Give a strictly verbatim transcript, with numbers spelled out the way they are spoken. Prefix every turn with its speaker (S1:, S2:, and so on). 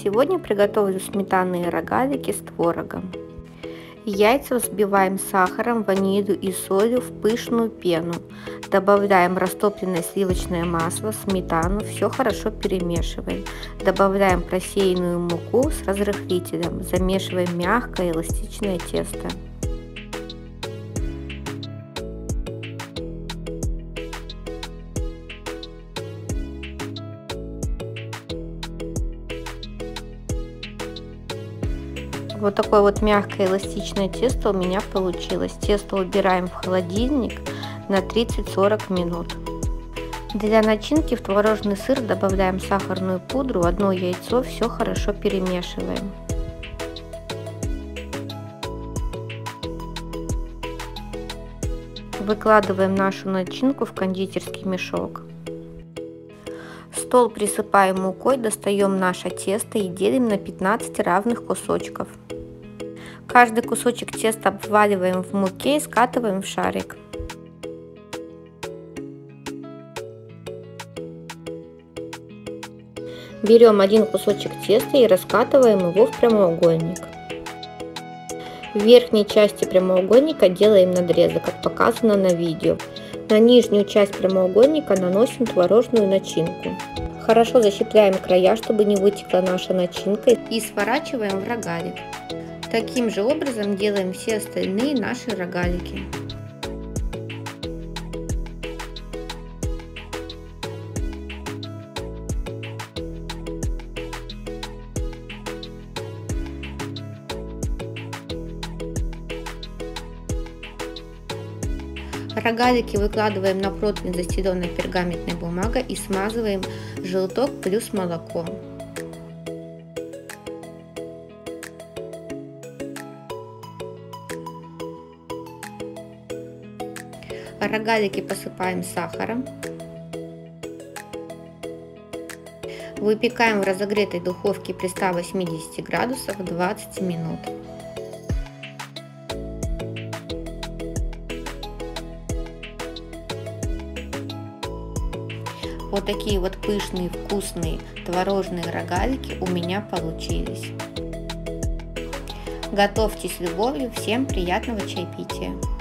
S1: Сегодня приготовлю сметанные рогалики с творогом. Яйца взбиваем с сахаром, ванилью и солью в пышную пену. Добавляем растопленное сливочное масло, сметану, все хорошо перемешиваем. Добавляем просеянную муку с разрыхлителем, замешиваем мягкое эластичное тесто. Вот такое вот мягкое эластичное тесто у меня получилось. Тесто убираем в холодильник на тридцать-сорок минут. Для начинки в творожный сыр добавляем сахарную пудру, одно яйцо, все хорошо перемешиваем. Выкладываем нашу начинку в кондитерский мешок. Стол присыпаем мукой, достаем наше тесто и делим на пятнадцать равных кусочков. Каждый кусочек теста обваливаем в муке и скатываем в шарик. Берем один кусочек теста и раскатываем его в прямоугольник. В верхней части прямоугольника делаем надрезы, как показано на видео. На нижнюю часть прямоугольника наносим творожную начинку. Хорошо защипляем края, чтобы не вытекла наша начинка, и сворачиваем в рогалик. Таким же образом делаем все остальные наши рогалики. Рогалики выкладываем на противень, застеленной пергаментной бумагой, и смазываем желток плюс молоко. Рогалики посыпаем сахаром. Выпекаем в разогретой духовке при ста восьмидесяти градусах двадцать минут. Вот такие вот пышные, вкусные творожные рогалики у меня получились. Готовьте с любовью. Всем приятного чаепития!